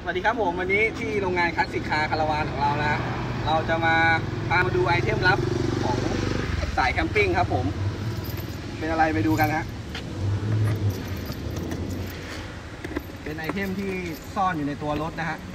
สวัสดีครับผมวันนี้ที่โรงงานคลาสสิกคาร์คาราวานของเรานะเราจะมาพามาดูไอเทมลับของสายแคมปิ้งครับผมเป็นอะไรไปดูกันฮะเป็นไอเทมที่ซ่อนอยู่ในตัวรถนะฮะ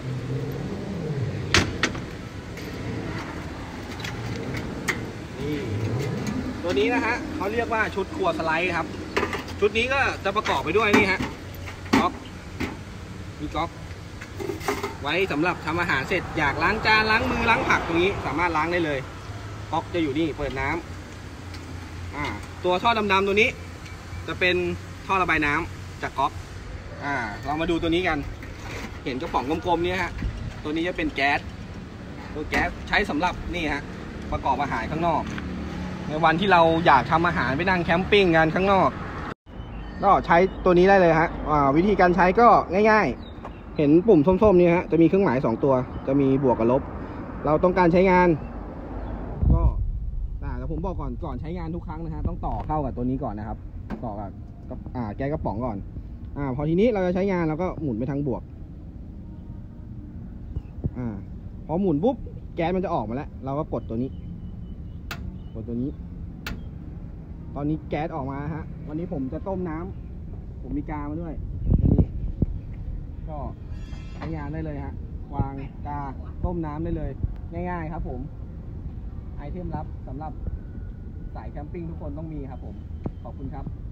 นี่ตัวนี้นะฮะเขาเรียกว่าชุดครัวสไลด์ครับชุดนี้ก็จะประกอบไปด้วยนี่ฮะก๊อกมีก๊อกไว้สำหรับทำอาหารเสร็จอยากล้างจานล้างมือล้างผักตรงนี้สามารถล้างได้เลยก๊อกจะอยู่นี่เปิดน้ำตัวท่อดำๆตัวนี้จะเป็นท่อระบายน้ำจากก๊อกเรามาดูตัวนี้กันเห็นกระป๋องกลมๆนี้ฮะตัวนี้จะเป็นแก๊สตัวแก๊สใช้สำหรับนี่ฮะประกอบอาหารข้างนอกในวันที่เราอยากทำอาหารไปนั่งแคมปิ้งกันข้างนอกก็ใช้ตัวนี้ได้เลยฮะวิธีการใช้ก็ง่ายๆเห็นปุ่มส้มๆนี้ฮะจะมีเครื่องหมาย2ตัวจะมีบวกกับลบเราต้องการใช้งานก็แต่ผมบอกก่อนใช้งานทุกครั้งนะฮะต้องต่อเข้ากับตัวนี้ก่อนนะครับต่อกับแก๊สกระป๋องก่อนพอทีนี้เราจะใช้งานเราก็หมุนไปทางบวกพอหมุนปุ๊บแก๊สมันจะออกมาแล้วเราก็กดตัวนี้ตอนนี้แก๊สออกมาฮะวันนี้ผมจะต้มน้ำผมมีกามาด้วยตัวนี้ก็ใช้งานได้เลยฮะวางกาต้มน้ำได้เลยง่ายๆครับผมไอเทมลับสำหรับสายแคมปิ้งทุกคนต้องมีครับผมขอบคุณครับ